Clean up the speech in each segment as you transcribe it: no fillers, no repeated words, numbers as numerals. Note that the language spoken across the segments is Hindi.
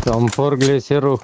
M4 ग्लेशियर हो।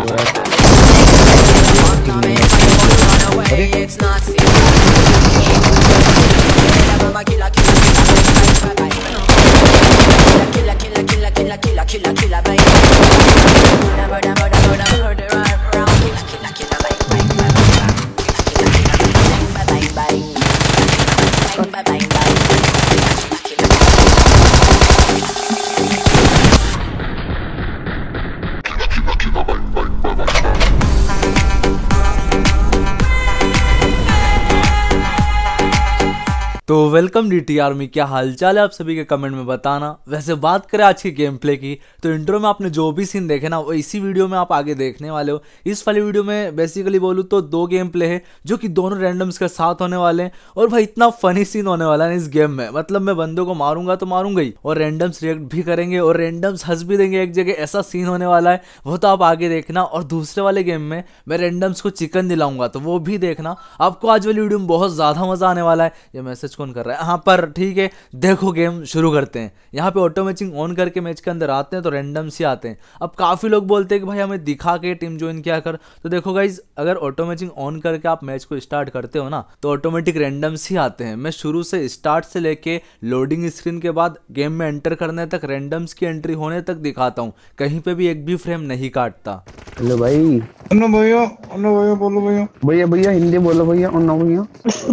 तो वेलकम डीटी आर्मी, क्या हालचाल है आप सभी के कमेंट में बताना। वैसे बात करें आज की गेम प्ले की, तो इंट्रो में आपने जो भी सीन देखे ना वो इसी वीडियो में आप आगे देखने वाले हो। इस वाली वीडियो में बेसिकली बोलूँ तो दो गेम प्ले है जो कि दोनों रैंडम्स के साथ होने वाले हैं। और भाई इतना फनी सीन होने वाला है इस गेम में, मतलब मैं बंदों को मारूंगा तो मारूंगा ही, और रैंडम्स रिएक्ट भी करेंगे और रैंडम्स हंस भी देंगे। एक जगह ऐसा सीन होने वाला है, वो तो आप आगे देखना। और दूसरे वाले गेम में मैं रैंडम्स को चिकन दिलाऊंगा, तो वो भी देखना। आपको आज वाली वीडियो में बहुत ज्यादा मजा आने वाला है। ये मैसेज कौन कर रहा है? हाँ पर ठीक है, देखो गेम शुरू करते हैं। यहाँ पे ऑटो मैचिंग ऑन करके मैच के अंदर आते हैं तो रैंडम्स ही आते हैं। अब काफी लोग बोलते हैं कि भाई हमें दिखा के टीम ज्वाइन किया कर, तो देखो गाइज, अगर ऑटो मैचिंग ऑन करके आप मैच को स्टार्ट करते हो ना तो ऑटोमेटिक रैंडम्स ही आते हैं। मैं शुरू से स्टार्ट से लेके लोडिंग स्क्रीन के बाद गेम में एंटर करने तक रैंडम्स की एंट्री होने तक दिखाता हूँ, कहीं पे भी एक भी फ्रेम नहीं काटता। हेलो भाई। भैया बोलो भैया। भैया भैया हिंदी बोलो भैया। भैया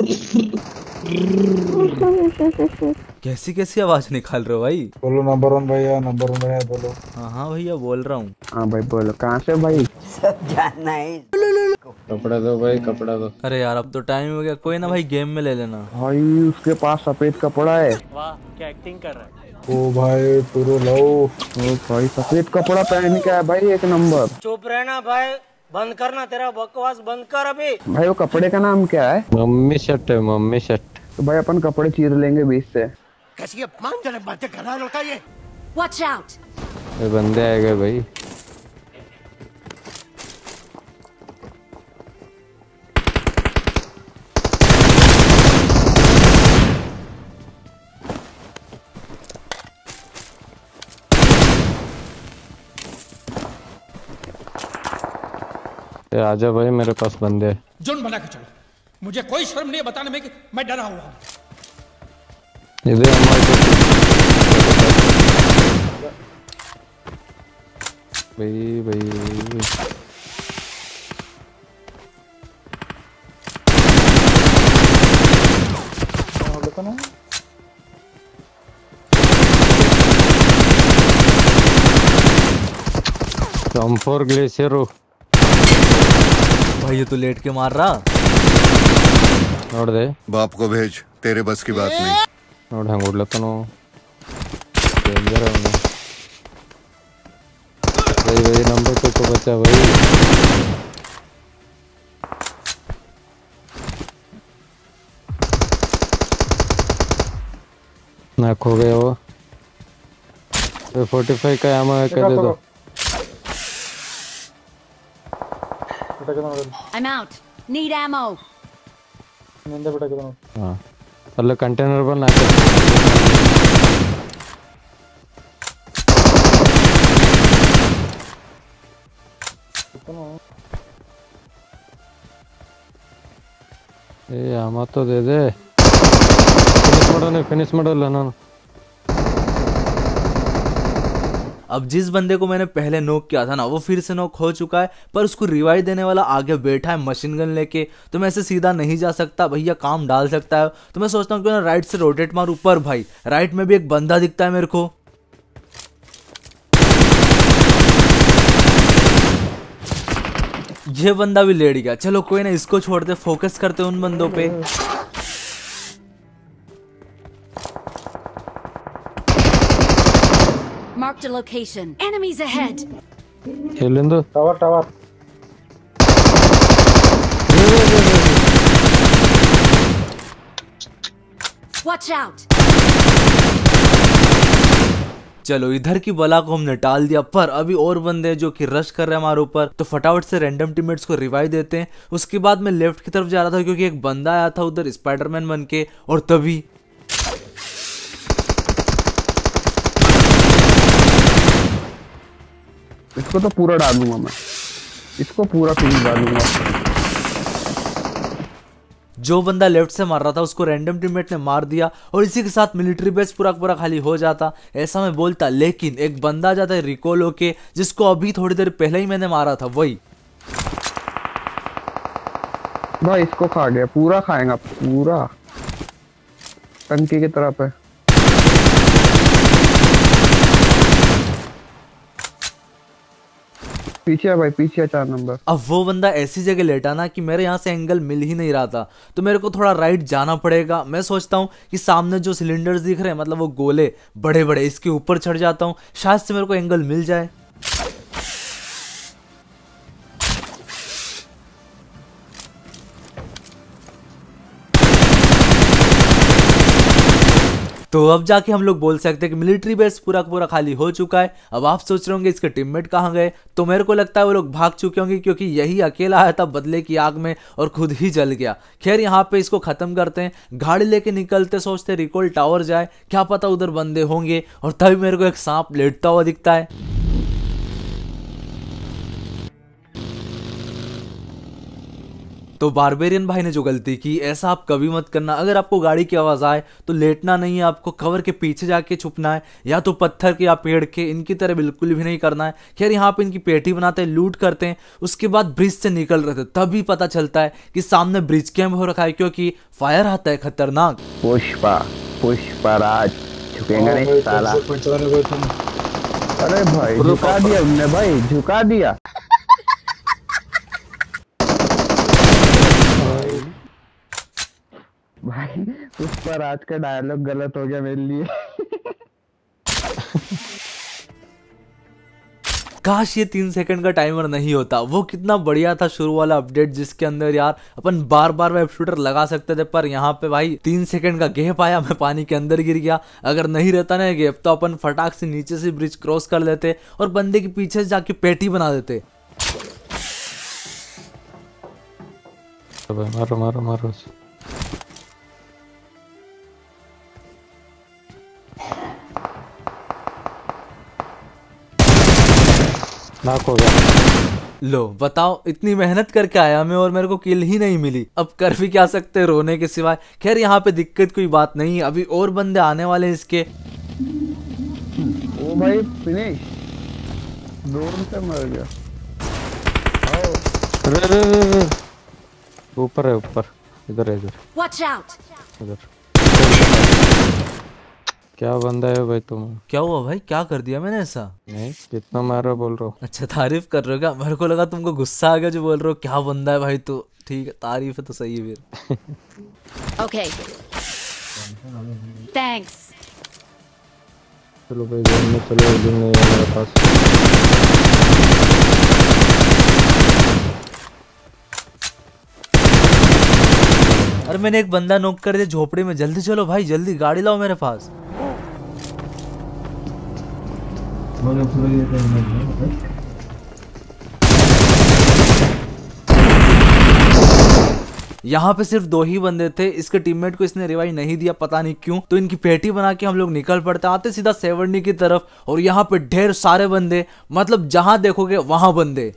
कैसी कैसी आवाज निकाल रहे हो भाई? बोलो नंबर 1 भैया, नंबर 1 भैया बोलो। हाँ भैया बोल रहा हूँ। हाँ भाई बोलो, कहाँ से भाई? सब जानना है। कपड़ा दो भाई, कपड़ा दो। अरे यार अब तो टाइम हो गया, कोई ना भाई गेम में ले लेना। भाई उसके पास सफेद कपड़ा है। वाह क्या एक्टिंग कर रहा है। ओ भाई पूरा लो। ओ भाई सफेद कपड़ा पहन के है भाई, एक नंबर। चुप रहना भाई, बंद करना, तेरा बकवास बंद कर अभी। भाई वो कपड़े का नाम क्या है? मम्मी शर्ट है, मम्मी शर्ट। तो भाई अपन कपड़े चीर लेंगे 20 से। कैसी अपमानजनक बातें कर रहा है लड़का ये। Watch out! ये बंदे आए गए भाई। आजा भाई, मेरे पास बंदे हैं। जुर्म बना के चलो, मुझे कोई शर्म नहीं है बताने में कि मैं डरा हुआ हूँ। इधर भाई भाई M4 ग्लेशियर हो। भाई ये तो लेट के मार रहा। नोड़ दे बाप को भेज, तेरे बस की बात नहीं। नोड़ हंगुड़लतनो डेंजर है उन्हें। भाई भाई नंबर को बचा भाई। नाक हो गया वो। 45 का एमो है, कर दे दो। I'm out. Need ammo. हाँ अल्लाह कंटेनर पर नाक। ए आमा तो दे दे। फिनिश मॉडल है ना। अब जिस बंदे को मैंने पहले नॉक किया था ना वो फिर से नॉक हो चुका है, पर उसको रिवाइव देने वाला आगे बैठा है मशीन गन लेके। तो मैं ऐसे सीधा नहीं जा सकता, भैया काम डाल सकता है। तो मैं सोचता हूँ कि ना राइट से रोटेट मार ऊपर। भाई राइट में भी एक बंदा दिखता है मेरे को। ये बंदा भी लेट गया। चलो कोई ना, इसको छोड़ते, फोकस करते उन बंदों पे। Marked a location. Enemies ahead. खेलें दो। Tower Watch out! चलो इधर की बला को हमने टाल दिया, पर अभी और बंदे जो कि रश कर रहे हैं हमारे ऊपर। तो फटाफट से रैंडम टीममेट्स को रिवाइव देते हैं। उसके बाद मैं लेफ्ट की तरफ जा रहा था क्योंकि एक बंदा आया था उधर स्पाइडरमैन बन के, और तभी इसको तो पूरा डालूंगा मैं, इसको पूरा फिनिश डालूंगा। जो बंदा लेफ्ट से मार रहा था उसको रैंडम टीममेट ने मार दिया और इसी के साथ मिलिट्री बेस पूरा पूरा खाली हो जाता, ऐसा मैं बोलता। लेकिन एक बंदा जाता है रिकॉल होके, जिसको अभी थोड़ी देर पहले ही मैंने मारा था, वही भाई इसको खा गया, पूरा खाएगा, पूरा टंकी की तरफ है। पीछे है भाई, पीछे है 4 नंबर। अब वो बंदा ऐसी जगह लेटा ना कि मेरे यहाँ से एंगल मिल ही नहीं रहा था, तो मेरे को थोड़ा राइट जाना पड़ेगा। मैं सोचता हूँ कि सामने जो सिलेंडर्स दिख रहे हैं, मतलब वो गोले बड़े बड़े, इसके ऊपर चढ़ जाता हूँ, शायद से मेरे को एंगल मिल जाए। तो अब जाके हम लोग बोल सकते हैं कि मिलिट्री बेस पूरा पूरा खाली हो चुका है। अब आप सोच रहे होंगे इसके टीममेट कहाँ गए, तो मेरे को लगता है वो लोग भाग चुके होंगे, क्योंकि यही अकेला आया था बदले की आग में और खुद ही जल गया। खैर यहाँ पे इसको खत्म करते हैं, गाड़ी लेके निकलते, सोचते रिकॉल टावर जाए, क्या पता उधर बंदे होंगे। और तभी मेरे को एक सांप लेटता हुआ दिखता है। तो बारबेरियन भाई ने जो गलती की, ऐसा आप कभी मत करना। अगर आपको गाड़ी की आवाज आए तो लेटना नहीं है, आपको कवर के पीछे जाके छुपना है, या तो पत्थर के या पेड़ के, इनकी तरह बिल्कुल भी नहीं करना है। खैर यहाँ पे इनकी पेटी बनाते हैं, लूट करते हैं, उसके बाद ब्रिज से निकल रहे थे, तभी पता चलता है कि सामने ब्रिज कैंप हो रखा है, क्योंकि फायर आता है खतरनाक। पुष्पराज झुकेगा नहीं साला। अरे भाई झुका दिया उनने, भाई झुका दिया। भाई उस पर आज का डायलॉग गलत हो गया मेरे लिए। काश ये 3 सेकंड का टाइमर नहीं होता, वो कितना बढ़िया था शुरू वाला अपडेट, जिसके अंदर यार अपन बार बार वेब शूटर लगा सकते थे। पर यहाँ पे भाई 3 सेकंड का गैप आया, मैं पानी के अंदर गिर गया। अगर नहीं रहता ना गैप, तो अपन फटाक से नीचे से ब्रिज क्रॉस कर लेते और बंदे के पीछे से जाके पेटी बना देते। मारो मारो मारो। नाक हो गया। लो बताओ, इतनी मेहनत करके आया मैं और मेरे को किल ही नहीं मिली। अब कर भी क्या सकते रोने के सिवाय। खैर यहाँ पे दिक्कत कोई बात नहीं, अभी और बंदे आने वाले हैं इसके। ओ भाई फिनिश, जोर से मर गया। ऊपर है, ऊपर इधर है, इधर Watch out! इधर। क्या बंदा है भाई तुम? क्या हुआ भाई, क्या कर दिया मैंने ऐसा? नहीं, कितना मार रहा बोल रहा हूँ। अच्छा तारीफ कर रहे हो क्या? मेरे को लगा तुमको गुस्सा आ गया जो बोल रहे हो क्या बंदा है भाई। तो ठीक है, तारीफ है तो सही है फिर। Okay. Thanks. चलो भाई गेम में चलो, गेम नहीं है मेरे पास। अरे मैंने एक बंदा नॉक कर दिया झोपड़ी में। जल्दी चलो भाई, जल्दी गाड़ी लाओ मेरे पास। यहाँ पे सिर्फ 2 ही बंदे थे, इसके टीममेट को इसने रिवाइव नहीं दिया, पता नहीं क्यों। तो इनकी पेटी बना के हम लोग निकल पड़ते, आते सीधा सेवर्नी की तरफ। और यहाँ पे ढेर सारे बंदे, मतलब जहां देखोगे वहां बंदे।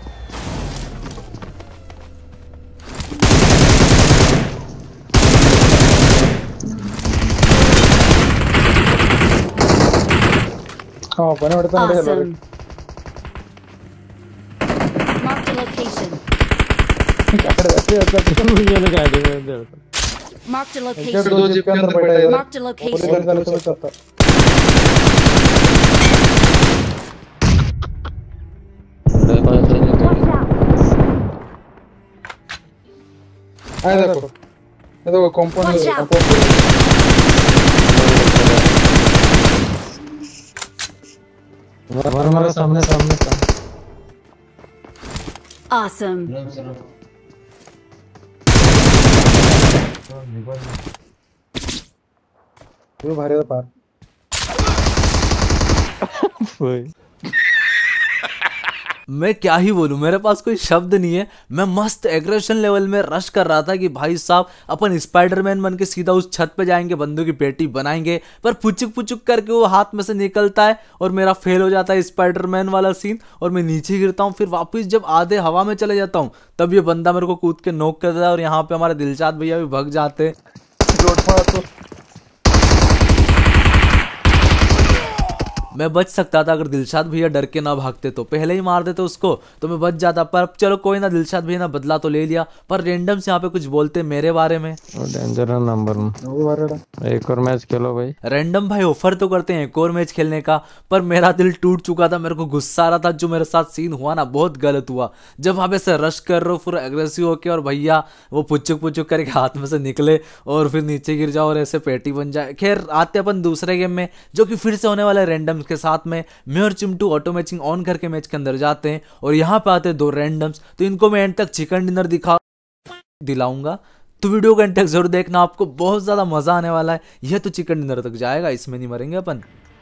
Awesome. Mark the location. Mark the location. Mark the location. देखो कंपाउंड Watch out! हमारा सामने सामने Awesome. भारी पार वही मैं क्या ही बोलूं, मेरे पास कोई शब्द नहीं है। मैं मस्त एग्रेशन लेवल में रश कर रहा था कि भाई साहब अपन स्पाइडरमैन बन के सीधा उस छत पे जाएंगे, बंदों की पेटी बनाएंगे, पर पुचुक पुचुक करके वो हाथ में से निकलता है और मेरा फेल हो जाता है स्पाइडरमैन वाला सीन, और मैं नीचे गिरता हूँ। फिर वापस जब आधे हवा में चले जाता हूँ तब ये बंदा मेरे को कूद के नॉक कर देता है, और यहाँ पे हमारे दिलशाद भैया भी भग जाते। मैं बच सकता था अगर दिलशाद भैया डर के ना भागते, तो पहले ही मार देते उसको तो मैं बच जाता। पर चलो कोई ना, दिलशाद भैया ने बदला तो ले लिया। पर रैंडम से यहाँ पे कुछ बोलते मेरे बारे में। डेंजर नंबर एक और मैच खेलो भाई। रैंडम भाई ऑफर तो करते हैं एक और मैच खेलने का, पर मेरा दिल टूट चुका था। मेरे को गुस्सा आ रहा था, जो मेरे साथ सीन हुआ ना बहुत गलत हुआ। जब वहाँ पे से रश कर रहे हो पूरा एग्रेसिव होके, और भैया वो पुचुक पुचुक करके हाथ में से निकले और फिर नीचे गिर जाओ और ऐसे पेटी बन जाए। खैर आते अपन दूसरे गेम में, जो कि फिर से होने वाला है रैंडम के साथ में। मैं और चिंटू ऑटो मैचिंग ऑन करके मैच के अंदर जाते हैं, और यहाँ पे आते हैं 2 रैंडम्स। तो इनको मैं एंड तक चिकन डिनर दिलाऊंगा, तो वीडियो को एंड तक जरूर देखना, आपको बहुत ज्यादा मजा आने वाला है। यह तो चिकन डिनर तक जाएगा, इसमें नहीं मरेंगे अपन।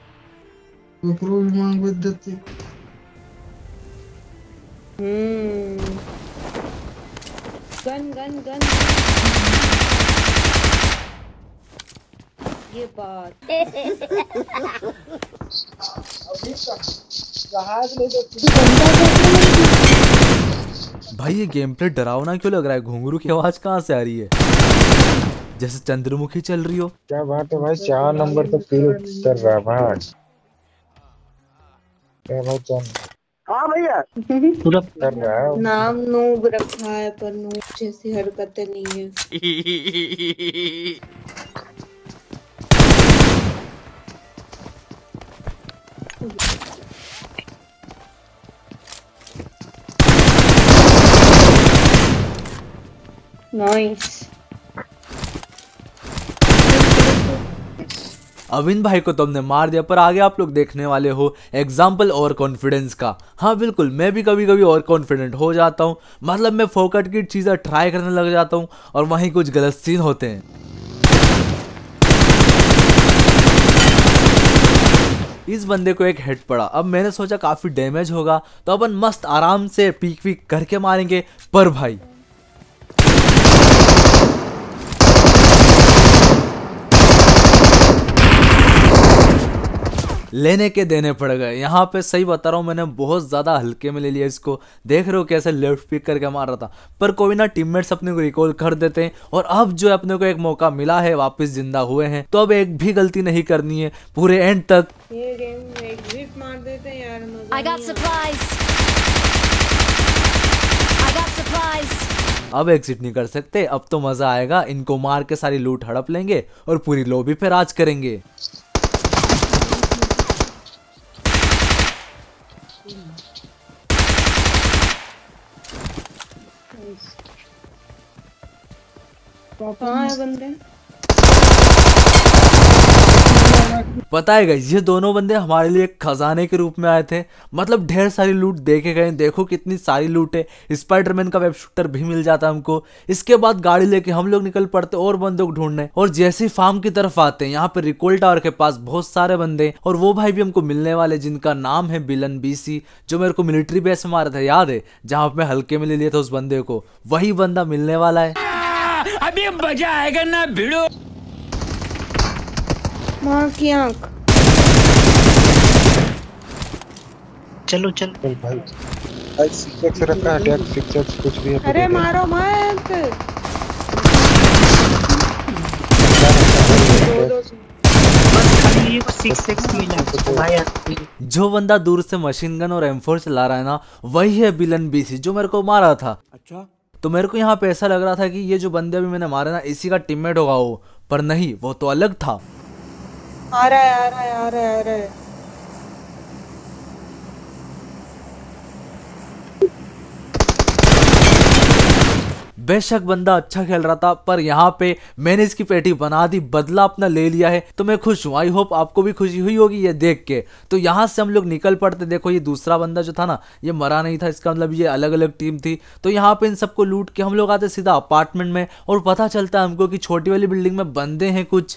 गन ये बात भाई ये गेम प्ले डरावना क्यों लग रहा है? घुंघरू की आवाज कहाँ से आ रही है? जैसे चंद्रमुखी चल रही हो। क्या बात है भाई, 4 नंबर तक किल कर रहा है भाई। क्या भाई हाँ भैया पूरा कर रहा है। नाम नूब रखा है, पर नूब जैसी हरकतें नहीं है। नाइस। अविन भाई को तो हमने मार दिया, पर आगे आप लोग देखने वाले हो एग्जाम्पल और कॉन्फिडेंस का। हाँ बिल्कुल, मैं भी कभी कभी और कॉन्फिडेंट हो जाता हूँ। मतलब मैं फोकट की चीज़ें ट्राई करने लग जाता हूँ और वहीं कुछ गलत सीन होते हैं। इस बंदे को एक हेड पड़ा। अब मैंने सोचा काफी डैमेज होगा तो अपन मस्त आराम से पीक पीक करके मारेंगे, पर भाई लेने के देने पड़ गए। यहाँ पे सही बता रहा हूँ, मैंने बहुत ज्यादा हल्के में ले लिया इसको। देख रहे हो कैसे लेफ्ट पिक करके मार रहा था, पर कोई ना, टीममेट्स अपने को रिकॉल कर देते हैं। और अब जो है अपने को एक मौका मिला है, वापस जिंदा हुए हैं, तो अब एक भी गलती नहीं करनी है पूरे एंड तक। ये गेम में एग्जिट मार देते हैं यार, मजा I got supplies. I got supplies. अब एग्जिट नहीं कर सकते, अब तो मजा आएगा। इनको मार के सारी लूट हड़प लेंगे और पूरी लॉबी पे राज करेंगे। कहाँ है बंदे? पता है गाइस, ये दोनों बंदे हमारे लिए एक खजाने के रूप में आए थे। मतलब ढेर सारी लूट देके गए। देखो कितनी सारी लूट है। स्पाइडरमैन का वेब शूटर भी मिल जाता हमको। इसके बाद गाड़ी लेके हम लोग निकल पड़ते और बंदों को ढूंढने। और जैसे ही फार्म की तरफ आते हैं, यहाँ पे रिकॉल टावर के पास बहुत सारे बंदे, और वो भाई भी हमको मिलने वाले जिनका नाम है बिलन बीसी, जो मेरे को मिलिट्री बेस में मारा था, याद है? जहाँ पे मैं हल्के में ले लिया था उस बंदे को, वही बंदा मिलने वाला है। अभी मजा आएगा ना भिड़ो। मार की आंख। चल भाई सिक्स रखा है, टैग सिक्स कुछ भी है। अरे मारो मत। जो बंदा दूर से मशीन गन और M4 चला रहा है ना, वही है बिलन बीसी जो मेरे को मारा था। अच्छा, तो मेरे को यहाँ पे ऐसा लग रहा था कि ये जो बंदे अभी मैंने मारे ना, इसी का टीममेट होगा वो, पर नहीं, वो तो अलग था। आ रहा है। बेशक बंदा अच्छा खेल रहा था, पर यहाँ पे मैंने इसकी पेटी बना दी, बदला अपना ले लिया है, तो मैं खुश हूँ। आई होप आपको भी खुशी हुई होगी ये देख के। तो यहाँ से हम लोग निकल पड़ते। देखो ये दूसरा बंदा जो था ना, ये मरा नहीं था, इसका मतलब ये अलग अलग टीम थी। तो यहाँ पे इन सबको लूट के हम लोग आते सीधा अपार्टमेंट में, और पता चलता है हमको कि छोटी वाली बिल्डिंग में बंदे हैं कुछ।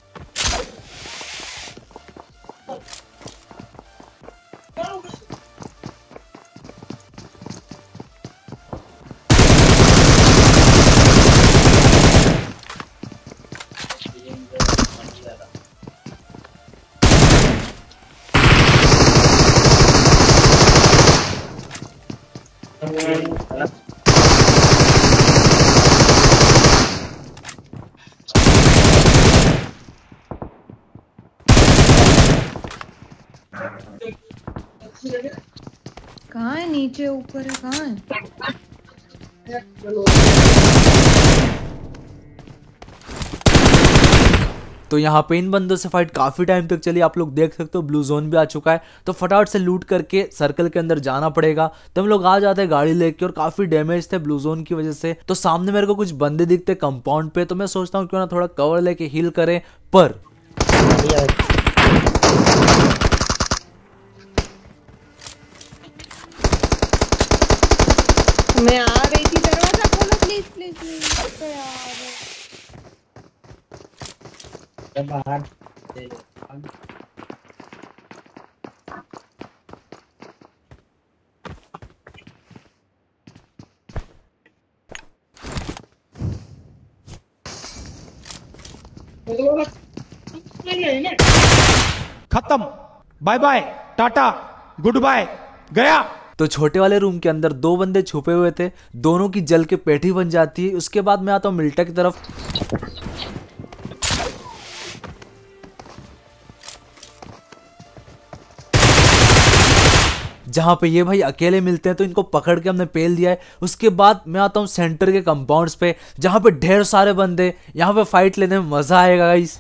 कहाँ है? नीचे ऊपर है? कहाँ है? तो यहाँ पे इन बंदों से फाइट काफी टाइम तक चली, आप लोग देख सकते हो ब्लू जोन भी आ चुका है। तो फटाफट से लूट करके सर्कल के अंदर जाना पड़ेगा। तो हम लोग आ जाते हैं गाड़ी लेके और काफी डैमेज थे ब्लू जोन की वजह से। तो सामने मेरे को कुछ बंदे दिखते कंपाउंड पे, तो मैं सोचता हूँ क्यों ना थोड़ा कवर लेके हील करें, पर मैं आ रही थी, दरवाजा खोलो प्लीज प्लीज प्लीज। तो यार खत्म, bye bye, tata, good bye, गया। तो छोटे वाले रूम के अंदर दो बंदे छुपे हुए थे, दोनों की जल के पेटी बन जाती है। उसके बाद मैं आता हूँ मिल्टा की तरफ। जहां पे ये भाई अकेले मिलते हैं, तो इनको पकड़ के हमने पेल दिया है। उसके बाद मैं आता हूँ सेंटर के कंपाउंड्स पे, जहां पे ढेर सारे बंदे, यहाँ पे फाइट लेने में मजा आएगा गाइस।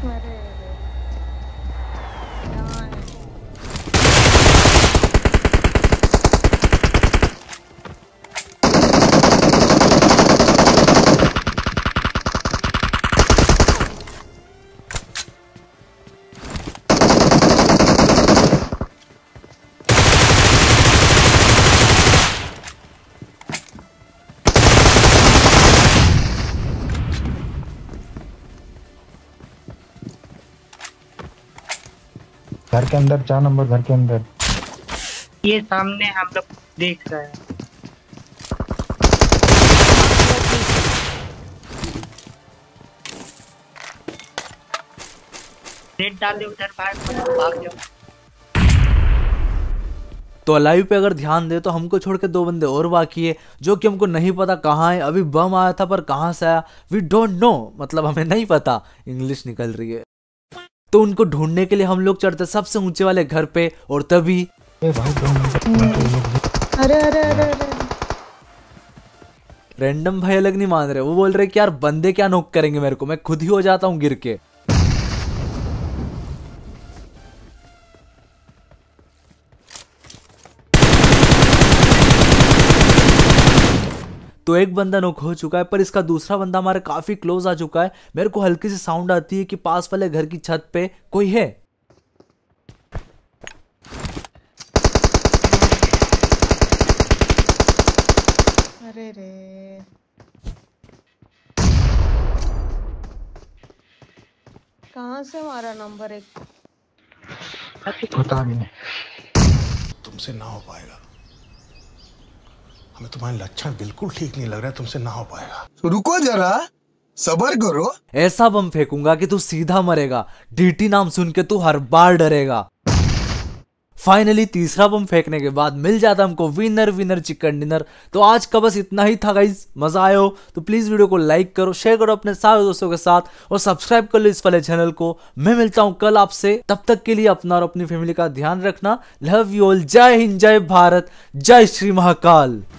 घर के अंदर 4 नंबर, घर के अंदर। ये सामने हम लोग देख रहे हैं। नेट डाल दे उधर, भाग जाओ। तो अलाइव पे अगर ध्यान दे तो हमको छोड़ के दो बंदे और बाकी है, जो कि हमको नहीं पता कहाँ है। अभी बम आया था पर कहाँ से आया वी डोंट नो, मतलब हमें नहीं पता, इंग्लिश निकल रही है। तो उनको ढूंढने के लिए हम लोग चढ़ते सबसे ऊंचे वाले घर पे, और तभी अरे अरे अरे अरे रैंडम भाई अलग नहीं मान रहे, वो बोल रहे कि यार बंदे क्या नॉक करेंगे मेरे को, मैं खुद ही हो जाता हूँ गिर के। तो एक बंदा नॉक हो चुका है, पर इसका दूसरा बंदा हमारे काफी क्लोज आ चुका है। मेरे को हल्की सी साउंड आती है कि पास वाले घर की छत पे कोई है। अरे रे, कहाँ से हमारा नंबर 1? पता नहीं, तुमसे ना हो पाएगा, हमें तुम्हारे लक्षण बिल्कुल ठीक नहीं लग रहा है, तुमसे ना हो पाएगा। रुको जरा, सबर करो। ऐसा बम फेंकूंगा कि तू सीधा मरेगा, डीटी नाम सुन के तू हर बार डरेगा। फाइनली तीसरा बम फेंकने के बाद मिल जाता हमको विनर विनर चिकन डिनर। तो आज का बस इतना ही था गाइस, मजा आया हो तो प्लीज वीडियो को लाइक करो, शेयर करो अपने सारे दोस्तों के साथ, और सब्सक्राइब कर लो इस वाले चैनल को। मैं मिलता हूं कल आपसे, तब तक के लिए अपना और अपनी फैमिली का ध्यान रखना। लव यू ऑल, जय हिंद, जय भारत, जय श्री महाकाल।